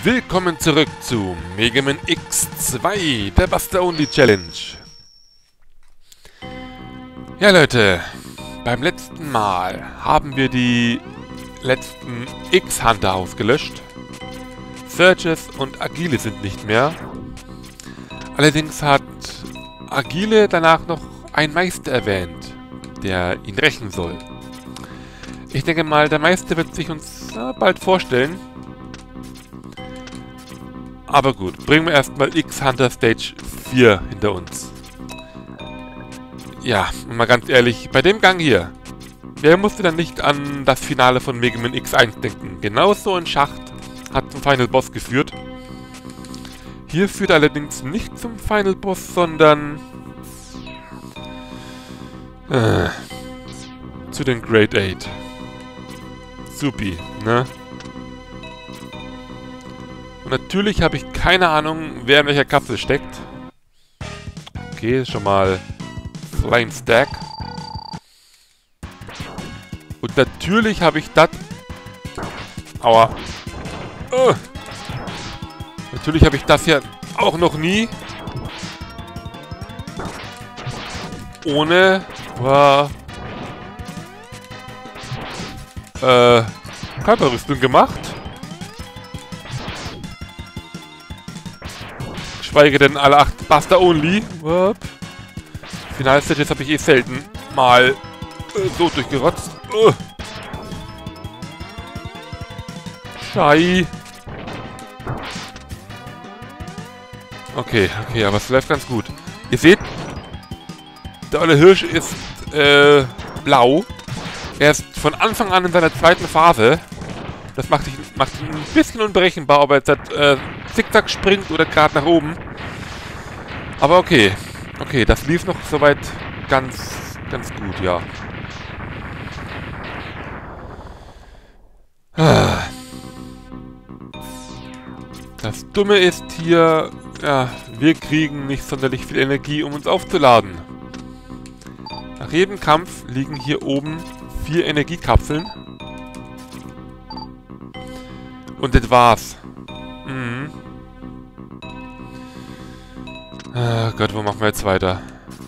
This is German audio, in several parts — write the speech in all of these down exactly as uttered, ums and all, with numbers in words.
Willkommen zurück zu Mega Man X zwei, der Buster Only Challenge. Ja Leute, beim letzten Mal haben wir die letzten X-Hunter ausgelöscht. Surges und Agile sind nicht mehr. Allerdings hat Agile danach noch einen Meister erwähnt, der ihn rächen soll. Ich denke mal, der Meister wird sich uns äh, bald vorstellen. Aber gut, bringen wir erstmal X-Hunter Stage vier hinter uns. Ja, mal ganz ehrlich, bei dem Gang hier, wer musste dann nicht an das Finale von Mega Man X eins denken? Genauso ein Schacht hat zum Final Boss geführt. Hier führt allerdings nicht zum Final Boss, sondern äh, zu den Great Eight. Supi, ne? Und natürlich habe ich keine Ahnung, wer in welcher Kapsel steckt. Okay, schon mal Flying Stack. Und natürlich habe ich das... Aua. Uh. Natürlich habe ich das hier auch noch nie ohne uh, äh, Körperrüstung gemacht. Geschweige denn alle acht Buster Only. Finalstages habe ich eh selten mal äh, so durchgerotzt. Uh. Schei. Okay, okay, aber es läuft ganz gut. Ihr seht, der olle Hirsch ist äh, blau. Er ist von Anfang an in seiner zweiten Phase. Das macht ihn, macht ihn ein bisschen unberechenbar, ob er jetzt äh, zickzack springt oder gerade nach oben. Aber okay. Okay, das lief noch soweit ganz, ganz gut, ja. Das Dumme ist hier, ja, wir kriegen nicht sonderlich viel Energie, um uns aufzuladen. Nach jedem Kampf liegen hier oben vier Energiekapseln. Und das war's. Mhm. Oh Gott, wo machen wir jetzt weiter?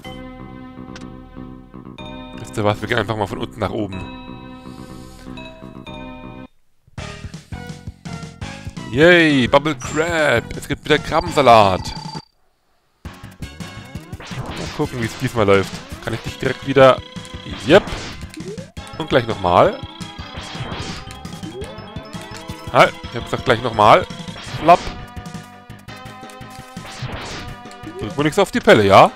Wisst ihr was? Wir gehen einfach mal von unten nach oben. Yay, Bubble Crab. Es gibt wieder Krabbensalat. Mal gucken, wie es diesmal läuft. Kann ich dich direkt wieder... Yep. Und gleich nochmal. Halt, ich hab gesagt gleich nochmal. Flop. Drück mir nichts auf die Pelle, ja?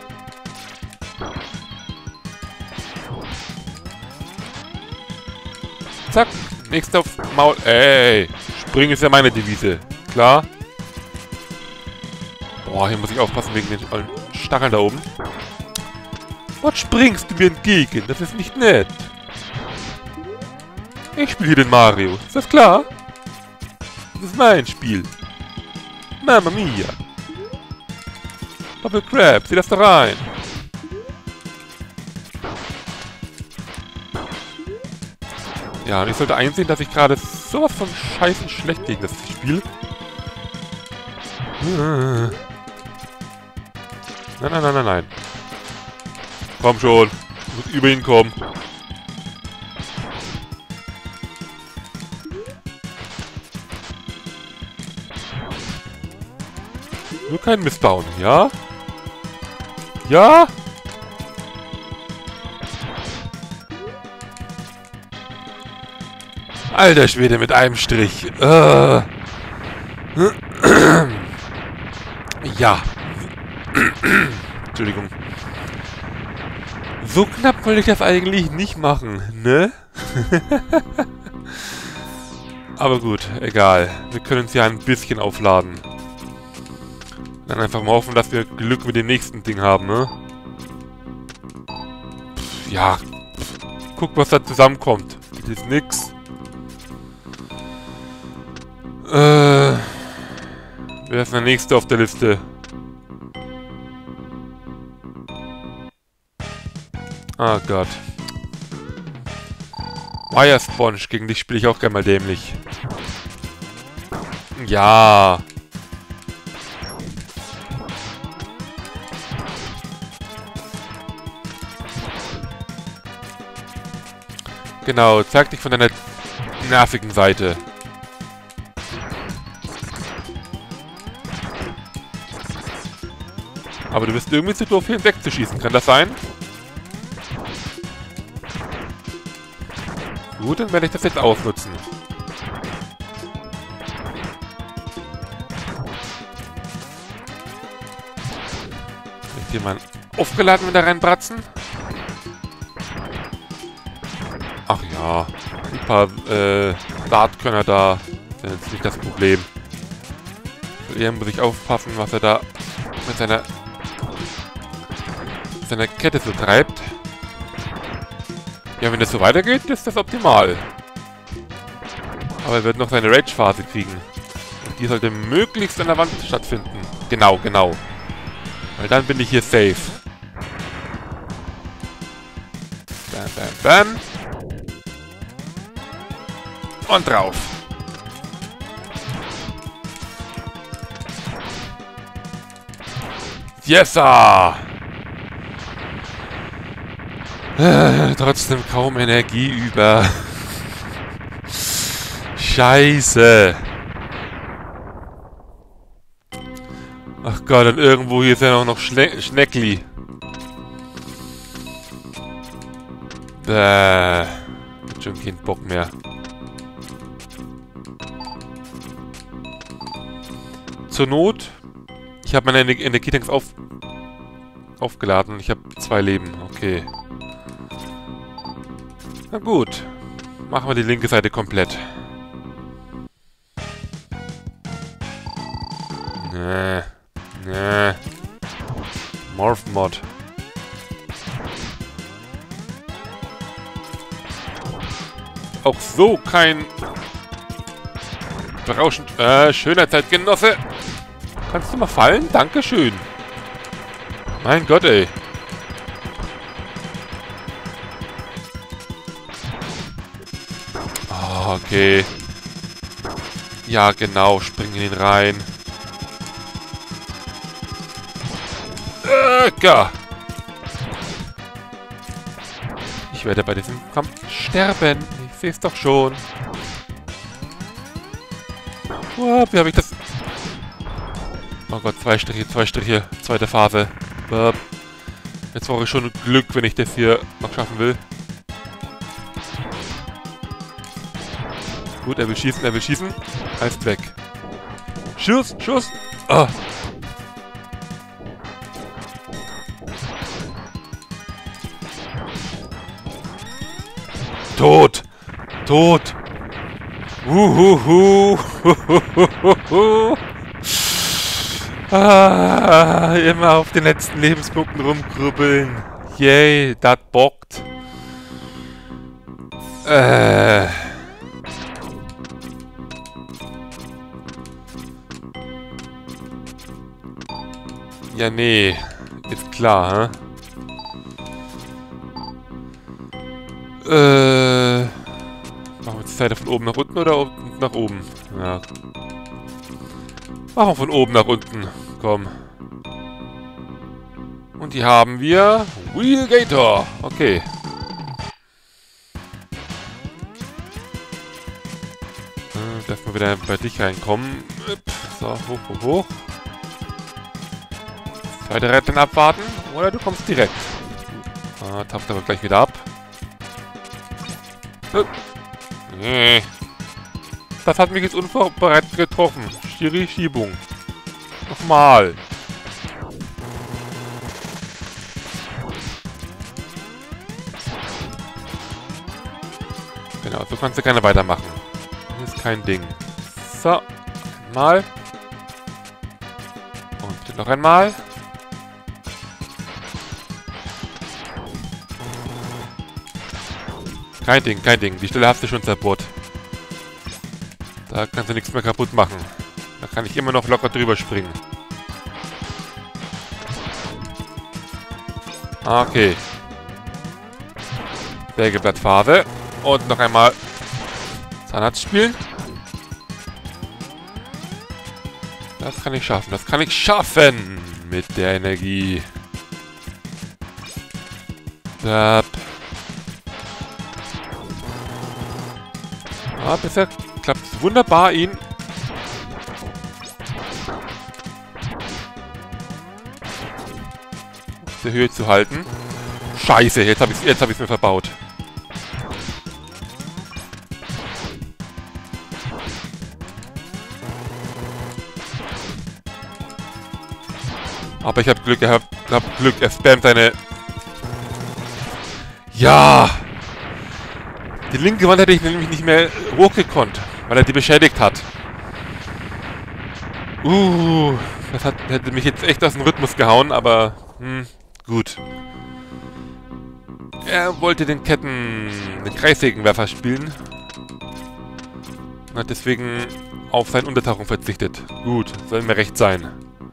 Zack. Nächster auf Maul. Ey. Springen ist ja meine Devise. Klar. Boah, hier muss ich aufpassen wegen den Stacheln da oben. Was springst du mir entgegen? Das ist nicht nett. Ich spiele hier den Mario. Ist das klar? Das ist mein Spiel. Mamma mia. Bubble Crab, sieh das da rein. Ja, und ich sollte einsehen, dass ich gerade sowas von scheißen schlecht gegen das Spiel. Nein, nein, nein, nein, nein. Komm schon. Ich muss über ihn kommen. Nur kein Mist bauen, ja? Ja? Alter Schwede, mit einem Strich. Uh. Ja. Entschuldigung. So knapp wollte ich das eigentlich nicht machen, ne? Aber gut, egal. Wir können uns ja ein bisschen aufladen. Dann einfach mal hoffen, dass wir Glück mit dem nächsten Ding haben, ne? Pff, ja. Pff, guck, was da zusammenkommt. Das ist nix. Äh. Wer ist der nächste auf der Liste? Ah Gott. Fire Sponge, gegen dich spiele ich auch gerne mal dämlich. Ja. Genau, zeig dich von deiner nervigen Seite. Aber du bist irgendwie zu doof, hier wegzuschießen. Kann das sein? Gut, dann werde ich das jetzt ausnutzen. Kann ich den mal aufgeladen wieder reinbratzen? Ach ja, ein paar äh, Dartkönner da sind jetzt nicht das Problem. Eher muss ich aufpassen, was er da mit seiner, mit seiner Kette so treibt. Ja, wenn das so weitergeht, ist das optimal. Aber er wird noch seine Rage-Phase kriegen. Und die sollte möglichst an der Wand stattfinden. Genau, genau. Weil dann bin ich hier safe. Bam, bam, bam. Und drauf. Yes, sir! Äh, trotzdem kaum Energie über. Scheiße. Ach Gott, und irgendwo hier ist ja auch noch Schle Schneckli. Bäh. Hat schon keinen Bock mehr. Zur Not. Ich habe meine Ener Energietanks auf aufgeladen. Ich habe zwei Leben. Okay. Na gut. Machen wir die linke Seite komplett. Nee. Nee. Morph Mod. Auch so kein berauschend... Äh, Schönheitszeitgenosse. Kannst du mal fallen? Dankeschön. Mein Gott, ey. Oh, okay. Ja, genau. Spring in ihn rein. Öcker. Ich werde bei diesem Kampf sterben. Ich sehe es doch schon. Oh, wie habe ich das... Oh Gott, zwei Striche, zwei Striche. Zweite Phase. Jetzt brauche ich schon Glück, wenn ich das hier noch schaffen will. Gut, er will schießen, er will schießen. Heißt weg. Schuss, Schuss. Oh. Tot. Tot. Uhuhu. Uhuhuhu. Ah, immer auf den letzten Lebenspunkten rumkrubbeln. Yay, das bockt. Äh. Ja, nee. Ist klar, hä? Äh. Machen wir die Seite von oben nach unten oder unten nach oben? Ja. Machen wir von oben nach unten. Komm. Und die haben wir. Wheelgator. Okay. Äh, darf mal wieder bei dich reinkommen. So, hoch, hoch, hoch. Zweite Retten abwarten. Oder du kommst direkt. Ah, tappt aber gleich wieder ab. Nee. Das hat mich jetzt unvorbereitet getroffen. Schiri Schiebung. Nochmal. Genau, so kannst du gerne weitermachen. Das ist kein Ding. So. Einmal. Und noch einmal. Kein Ding, kein Ding. Die Stelle hast du schon zerbohrt. Da kannst du nichts mehr kaputt machen. Da kann ich immer noch locker drüber springen. Okay. Sägeblattphase. Und noch einmal Zahnarzt spielen. Das kann ich schaffen. Das kann ich schaffen mit der Energie. Dab. Ah, bisher klappt es wunderbar, ihn auf der Höhe zu halten. Scheiße, jetzt habe ich es jetzt hab ich's mir verbaut. Aber ich habe Glück, er hat hab Glück, er spammt seine... Ja! Die linke Wand hätte ich nämlich nicht mehr hochgekonnt, weil er die beschädigt hat. Uh, das hat, hätte mich jetzt echt aus dem Rhythmus gehauen, aber... Hm, gut. Er wollte den Ketten... den Kreissägenwerfer spielen. Und hat deswegen auf seine Untertauchung verzichtet. Gut, soll mir recht sein.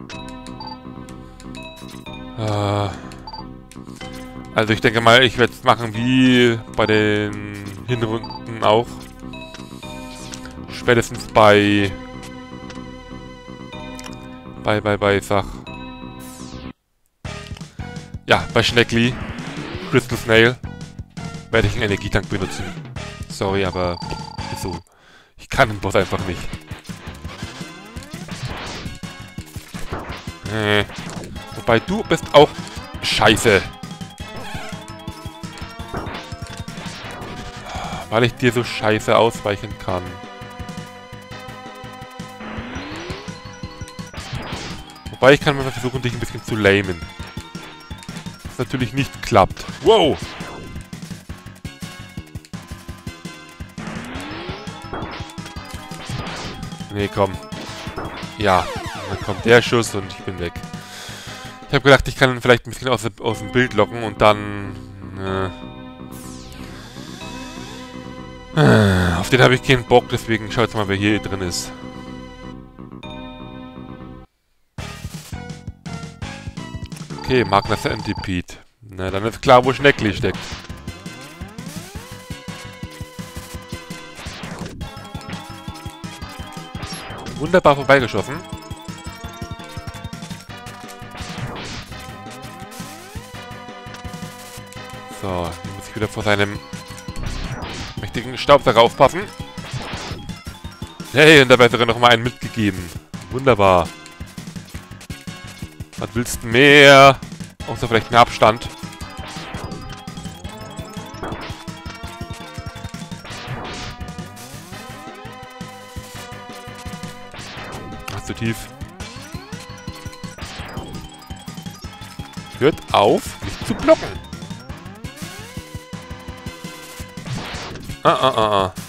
Also ich denke mal, ich werde es machen wie bei den Hinrunden auch. Spätestens bei... Bei, bei, bei, sag... Ja, bei Schneckli, Crystal Snail, werde ich einen Energietank benutzen. Sorry, aber... so. Ich kann den Boss einfach nicht. Äh... Wobei, du bist auch scheiße. Weil ich dir so scheiße ausweichen kann. Wobei, ich kann mal versuchen, dich ein bisschen zu lamen. Was natürlich nicht klappt. Wow! Nee, komm. Ja, dann kommt der Schuss und ich bin weg. Ich habe gedacht, ich kann ihn vielleicht ein bisschen aus, aus dem Bild locken und dann... Äh, äh, auf den habe ich keinen Bock, deswegen schau jetzt mal, wer hier drin ist. Okay, Magna Centipede. Na, dann ist klar, wo Schneckli steckt. Wunderbar vorbeigeschossen. So, hier muss ich wieder vor seinem mächtigen Staubsauger aufpassen. Hey, und dabei hat er noch mal einen mitgegeben. Wunderbar. Was willst du mehr? Außer vielleicht einen Abstand. Ach, zu tief. Hört auf, mich zu blocken. Ah, ah, ah, ah.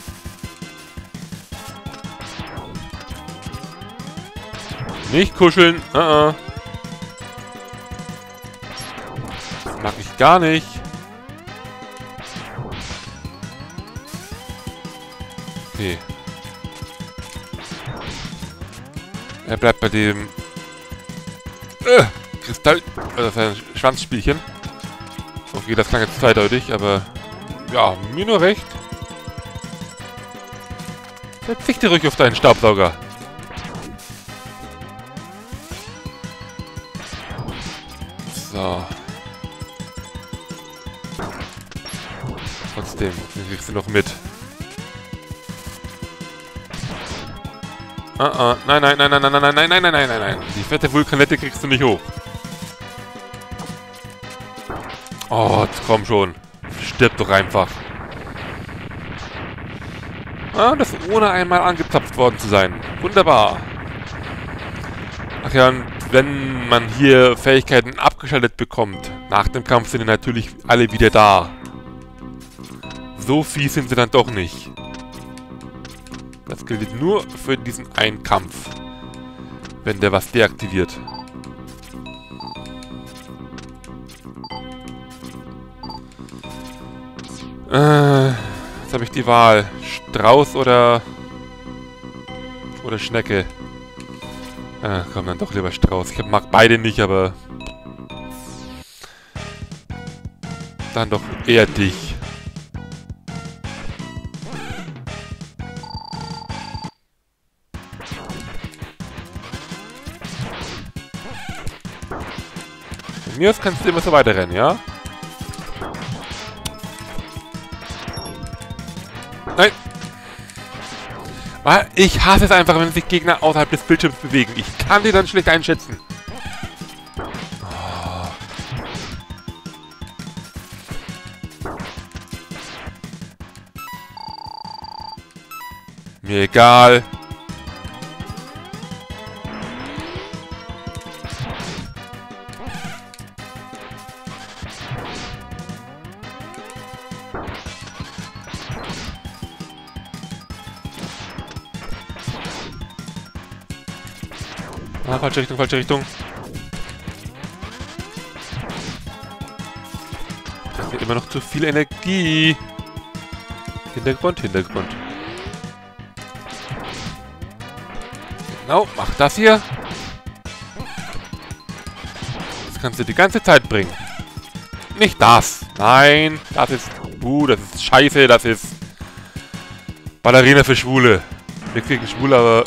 Nicht kuscheln. Ah, ah. Das mag ich gar nicht. Okay. Er bleibt bei dem... Äh, Kristall... Also sein Schwanzspielchen. Okay, das klang jetzt zweideutig, aber... Ja, mir nur recht. Verzichte ruhig auf deinen Staubsauger. So. Trotzdem, den kriegst du noch mit. Ah, ah. Nein, nein, nein, nein, nein, nein, nein, nein, nein, nein, nein, nein. Die fette Vulkanette kriegst du nicht hoch. Oh, jetzt komm schon. Stirb doch einfach. Ah, das ohne einmal angezapft worden zu sein. Wunderbar. Ach ja, und wenn man hier Fähigkeiten abgeschaltet bekommt, nach dem Kampf sind die natürlich alle wieder da. So fies sind sie dann doch nicht. Das gilt nur für diesen einen Kampf, wenn der was deaktiviert. Äh, jetzt habe ich die Wahl. Strauß oder... oder Schnecke. Ah, komm, dann doch lieber Strauß. Ich mag beide nicht, aber... dann doch eher dich. Von mir aus kannst du immer so weiterrennen, ja? Nein! Ich hasse es einfach, wenn sich Gegner außerhalb des Bildschirms bewegen. Ich kann die dann schlecht einschätzen. Oh. Mir egal. Ah, falsche Richtung, falsche Richtung. Das wird immer noch zu viel Energie. Hintergrund, Hintergrund. Genau, mach das hier. Das kannst du die ganze Zeit bringen. Nicht das. Nein, das ist... Uh, das ist scheiße, das ist... Ballerina für Schwule. Wir kriegen Schwule, aber...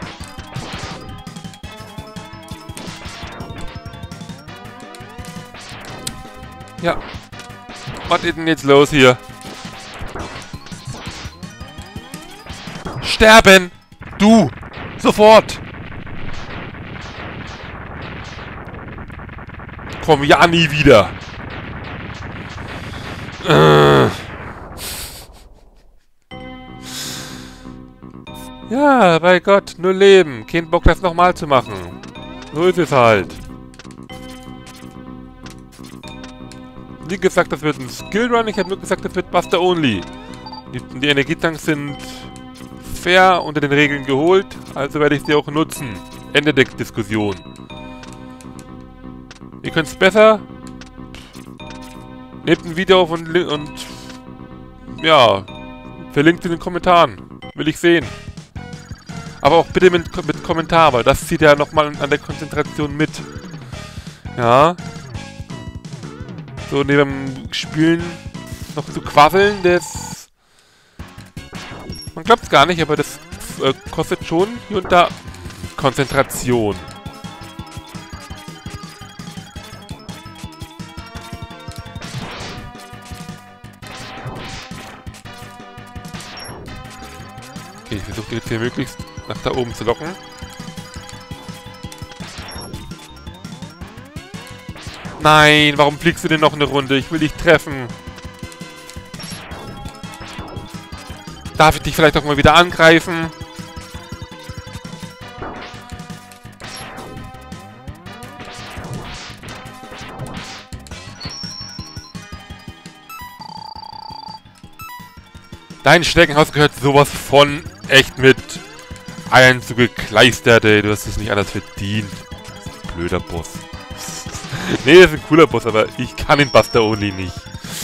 Ja. Was ist denn jetzt los hier? Sterben! Du! Sofort! Komm ja nie wieder! Äh. Ja, bei Gott, nur Leben. Kein Bock, das nochmal zu machen. So ist es halt. Wie gesagt, das wird ein Skillrun. Ich habe nur gesagt, das wird Buster Only. Die, die Energietanks sind fair unter den Regeln geholt, also werde ich sie auch nutzen. Ende der Diskussion. Ihr könnt es besser. Nehmt ein Video auf und, und ja, verlinkt in den Kommentaren. Will ich sehen. Aber auch bitte mit, mit Kommentar, weil das zieht ja nochmal an der Konzentration mit. Ja. So neben dem Spielen noch zu quasseln, das... Man glaubt es gar nicht, aber das äh, kostet schon hier und da Konzentration. Okay, ich versuche jetzt hier möglichst nach da oben zu locken. Nein, warum fliegst du denn noch eine Runde? Ich will dich treffen. Darf ich dich vielleicht auch mal wieder angreifen? Dein Schneckenhaus gehört sowas von echt mit Eiern zugekleistert, ey. Du hast es nicht anders verdient. Blöder Boss. Nee, das ist ein cooler Boss, aber ich kann den Buster Only nicht.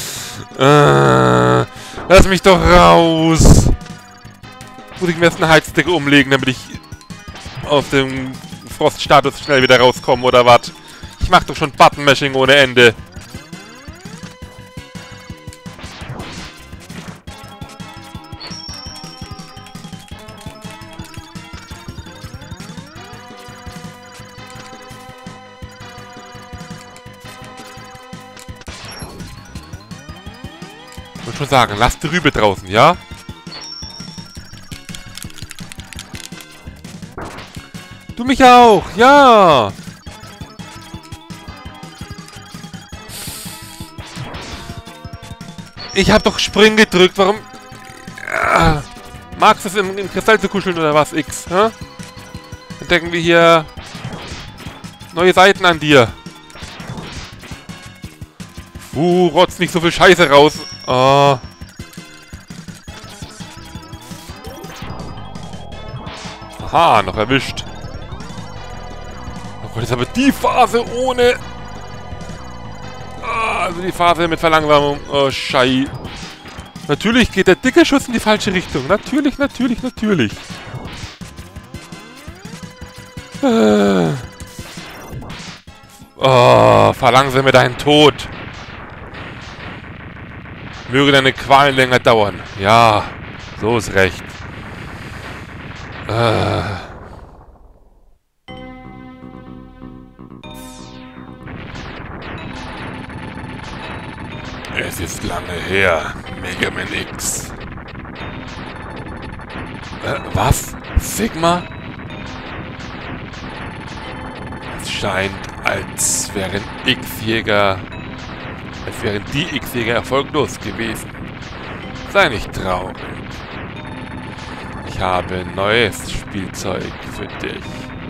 Äh, lass mich doch raus. Muss ich mir erst eine Heizdecke umlegen, damit ich aus dem Froststatus schnell wieder rauskomme, oder was? Ich mach doch schon Button-Mashing ohne Ende. Ich muss schon sagen, lass die Rübe draußen, ja? Du mich auch, ja! Ich hab doch Spring gedrückt, warum... Ah, magst du es im, im Kristall zu kuscheln oder was, X, hä? Entdecken wir hier neue Seiten an dir. Uh, rotz nicht so viel Scheiße raus. Oh. Aha, noch erwischt. Oh Gott, ist aber die Phase ohne... Ah, also die Phase mit Verlangsamung. Oh, Schei. Natürlich geht der dicke Schuss in die falsche Richtung. Natürlich, natürlich, natürlich. Äh. Oh, verlangsame deinen Tod. Möge deine Qualen länger dauern. Ja, so ist recht. Äh. Es ist lange her, Mega Man X. Äh, was? Sigma? Es scheint, als wären X-Jäger... als wären die X-Jäger erfolglos gewesen. Sei nicht traurig. Ich habe neues Spielzeug für dich.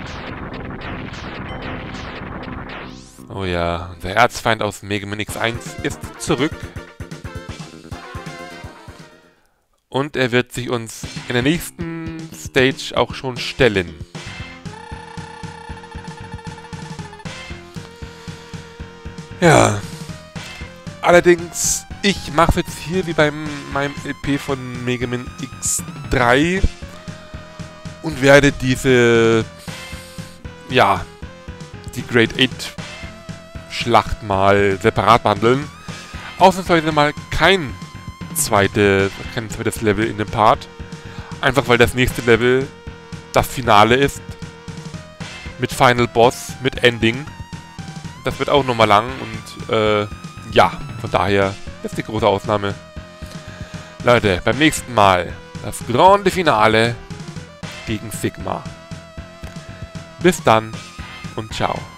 Oh ja, unser Erzfeind aus Mega Man X eins ist zurück. Und er wird sich uns in der nächsten Stage auch schon stellen. Ja. Allerdings, ich mache jetzt hier wie bei meinem L P von Mega Man X drei und werde diese, ja, die Grade acht Schlacht mal separat behandeln. Ausnahmsweise mal kein, zweite, kein zweites Level in dem Part. Einfach weil das nächste Level das Finale ist. Mit Final Boss, mit Ending. Das wird auch nochmal lang und äh, ja, von daher ist die große Ausnahme. Leute, beim nächsten Mal das Grande Finale gegen Sigma. Bis dann und ciao.